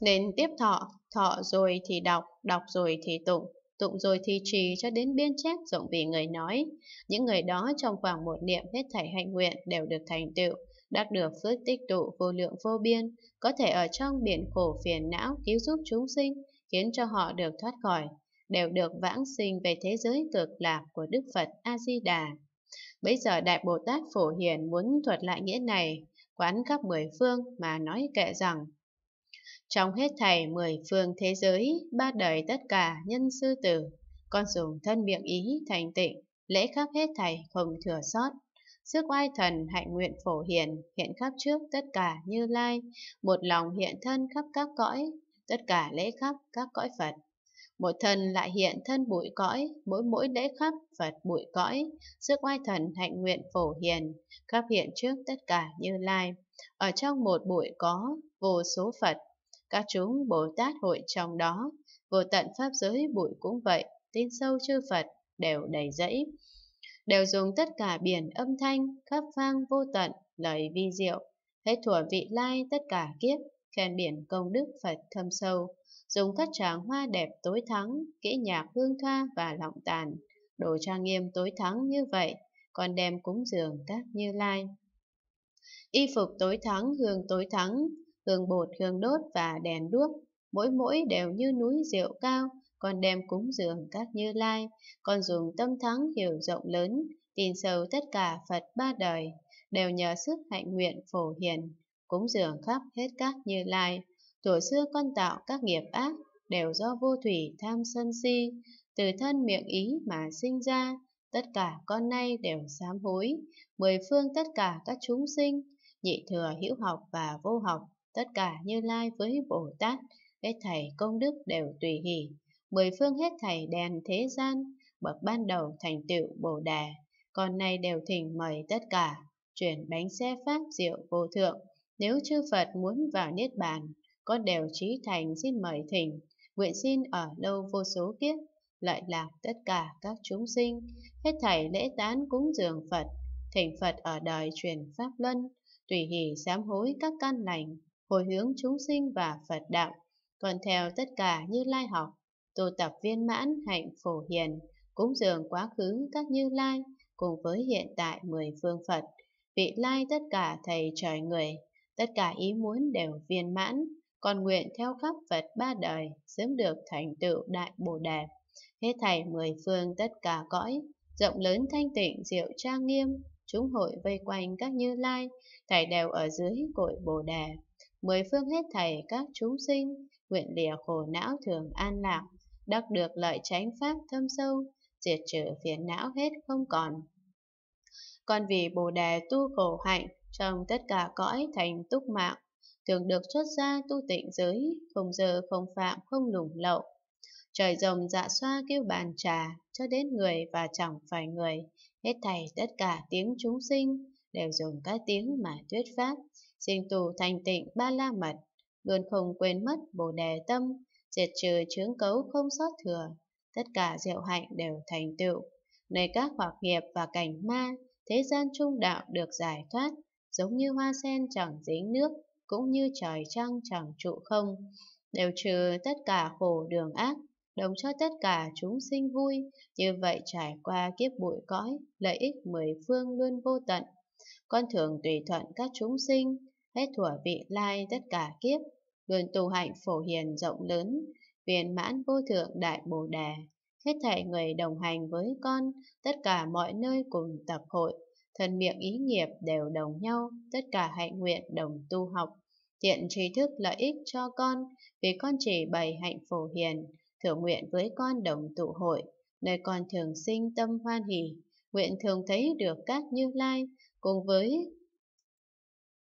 Nên tiếp thọ, thọ rồi thì đọc, đọc rồi thì tụng, tụng rồi thì trì cho đến biên chép rộng vì người nói. Những người đó trong khoảng một niệm hết thảy hạnh nguyện đều được thành tựu, đắc được phước tích tụ vô lượng vô biên, có thể ở trong biển khổ phiền não cứu giúp chúng sinh, khiến cho họ được thoát khỏi, đều được vãng sinh về thế giới cực lạc của Đức Phật A-di-đà. Bây giờ Đại Bồ Tát Phổ Hiền muốn thuật lại nghĩa này, quán khắp mười phương mà nói kệ rằng: trong hết thảy mười phương thế giới, ba đời tất cả nhân sư tử, con dùng thân miệng ý thành tịnh, lễ khắp hết thảy không thừa sót. Sức oai thần hạnh nguyện Phổ Hiền hiện khắp trước tất cả Như Lai, một lòng hiện thân khắp các cõi, tất cả lễ khắp các cõi Phật. Một thân lại hiện thân bụi cõi, mỗi mỗi lễ khắp Phật bụi cõi. Sức oai thần hạnh nguyện Phổ Hiền khắp hiện trước tất cả Như Lai. Ở trong một bụi có vô số Phật, các chúng Bồ Tát hội trong đó. Vô tận pháp giới bụi cũng vậy, tin sâu chư Phật đều đầy rẫy, đều dùng tất cả biển âm thanh khắp vang vô tận lời vi diệu. Hết thuở vị lai tất cả kiếp, khen biển công đức Phật thâm sâu, dùng các tràng hoa đẹp tối thắng, kỹ nhạc hương thoa và lọng tàn, đồ trang nghiêm tối thắng như vậy, còn đem cúng dường các Như Lai. Y phục tối thắng, hương tối thắng, hương bột, hương đốt và đèn đuốc, mỗi mỗi đều như núi rượu cao, còn đem cúng dường các Như Lai. Còn dùng tâm thắng hiểu rộng lớn, tin sâu tất cả Phật ba đời, đều nhờ sức hạnh nguyện Phổ Hiền, cúng dường khắp hết các Như Lai. Thuở xưa con tạo các nghiệp ác, đều do vô thủy tham sân si, từ thân miệng ý mà sinh ra, tất cả con nay đều sám hối. Mười phương tất cả các chúng sinh, nhị thừa hữu học và vô học, tất cả Như Lai với Bồ Tát, hết thảy công đức đều tùy hỷ. Mười phương hết thảy đèn thế gian, bậc ban đầu thành tựu Bồ Đề, còn nay đều thỉnh mời tất cả, chuyển bánh xe pháp diệu vô thượng. Nếu chư Phật muốn vào Niết Bàn, con đều chí thành xin mời thỉnh, nguyện xin ở lâu vô số kiếp, lợi lạc tất cả các chúng sinh, hết thảy lễ tán cúng dường Phật, thỉnh Phật ở đời truyền pháp luân, tùy hỷ sám hối các căn lành, hồi hướng chúng sinh và Phật đạo, còn theo tất cả Như Lai học, tu tập viên mãn hạnh Phổ Hiền, cúng dường quá khứ các Như Lai, cùng với hiện tại mười phương Phật, vị lai tất cả thầy trời người, tất cả ý muốn đều viên mãn, còn nguyện theo khắp Phật ba đời, sớm được thành tựu đại Bồ Đề. Hết thảy mười phương tất cả cõi, rộng lớn thanh tịnh diệu trang nghiêm, chúng hội vây quanh các Như Lai, thảy đều ở dưới cội Bồ Đề. Mười phương hết thảy các chúng sinh, nguyện lìa khổ não thường an lạc, đắc được lợi chánh pháp thâm sâu, diệt trừ phiền não hết không còn. Còn vì Bồ Đề tu khổ hạnh, trong tất cả cõi thành túc mạng, thường được xuất gia tu tịnh giới, không dơ không phạm không lủng lậu. Trời rồng dạ xoa kêu bàn trà, cho đến người và chẳng phải người, hết thảy tất cả tiếng chúng sinh, đều dùng các tiếng mà thuyết pháp, sinh tù thành tịnh ba la mật, luôn không quên mất Bồ Đề tâm, diệt trừ chướng cấu không sót thừa, tất cả diệu hạnh đều thành tựu. Nơi các hoặc nghiệp và cảnh ma, thế gian trung đạo được giải thoát, giống như hoa sen chẳng dính nước, cũng như trời trăng chẳng trụ không, đều trừ tất cả khổ đường ác, đồng cho tất cả chúng sinh vui, như vậy trải qua kiếp bụi cõi, lợi ích mười phương luôn vô tận. Con thường tùy thuận các chúng sinh, hết thuở vị lai tất cả kiếp, luôn tu hạnh Phổ Hiền rộng lớn, viên mãn vô thượng đại Bồ Đề. Hết thảy người đồng hành với con, tất cả mọi nơi cùng tập hội, thân miệng ý nghiệp đều đồng nhau, tất cả hạnh nguyện đồng tu học, thiện trí thức lợi ích cho con, vì con chỉ bày hạnh Phổ Hiền, thử nguyện với con đồng tụ hội, nơi con thường sinh tâm hoan hỷ, nguyện thường thấy được các Như Lai, cùng với